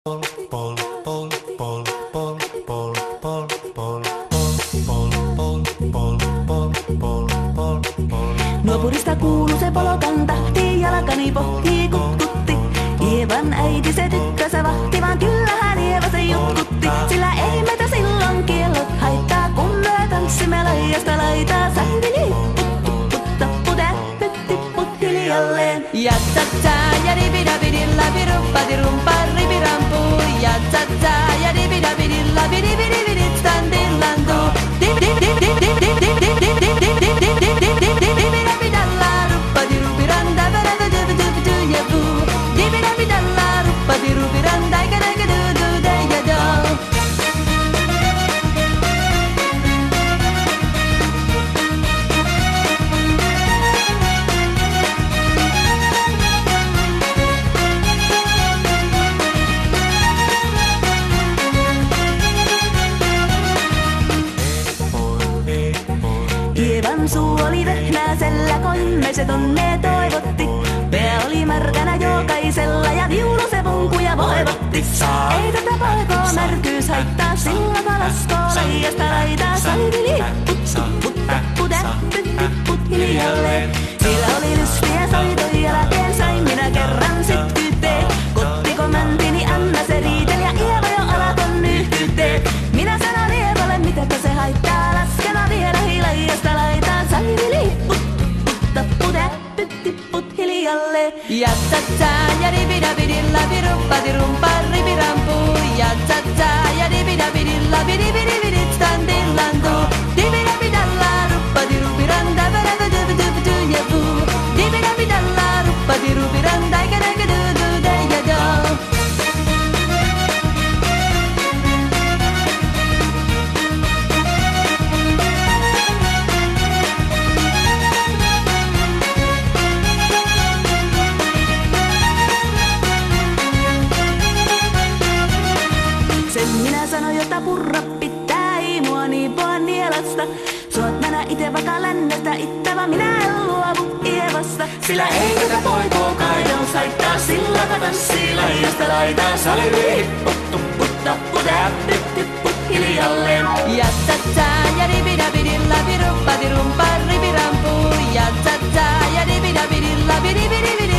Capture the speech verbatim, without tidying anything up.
pol, pol, pol, pol, pol, pol, pol, pol, pol, pol, pol, pol. Nuopurista kuulu se polkan tahti, jalkani pohjii kutkutti. Ievan äiti se tykkäsä vahti, vaan kyllähän Ieva se jutkutti. Sillä ei meitä silloin kiellot haittaa, kun me tanssimme laidasta laitaa. Saivili, puttu, putta, putä, pytti, put hiljalleen. Ja tsa ja dibidabidilla, biruppadirumpa, ribirampu. Ja tsa ja dibidabidilla, bidibidibidit, standillandu. Dib, dib, dib, dib, dib, dib, dib, dib, dib, dib, dib, dib, dib, dib, dib, dib, dibidabidalla, ruppadirupiranda, baradadududu, yabu. Dibidabidalla, ruppadirupiranda, gadagadudu, dayado. Ievan suu oli vehnäisellä, kun se tonne toivotti. Pää oli märkänä jokaisella ja viulu se punkuja voivotti. Ei tätä poikoo märkyys haittaa, sillä kalaskoo laijasta laitaa. Saivili, puttu, putta, putä, pytti, put hiljalleen. Sillä oli lystiä soitoi jälkeen, sain minä kerran sit tytteen. Kottiko mäntini Anna se riiteli ja Ieva jo alakon nyhkytteen. Minä sanon Ievalle, mitäkö se haittaa, laskena vielä hilaijasta laitaan. Saivili, puttu, putta, putä, pytti, put hiljalleen. Ja tsa ja dibidabidilla, biruppadirumpa, ribirampu. Ja tsa ja dibidabidilla, bidibidibidit, standillandu. Dibidabidalla, ruppadirupiranda, baradadududu, yabu. Dibidabidalla, ruppadirupiranda, gadagadudu, dayado. Sen minä sanoin, jota purra pitää, ei mua niin poa nielasta. Suot mänä ite vaka lännestä, ittävä minä en luovu Ievasta. Sillä ei tätä poikoo kaidon saittaa, sillä tanssii laidasta laitaa. Saivili, puttu, putta, putä, pytti, put hiljalleen. Ja tsa ja dibidabidilla, biruppadirumpa, ribirampu. Ja tsa ja dibidabidilla, bidibidibidit.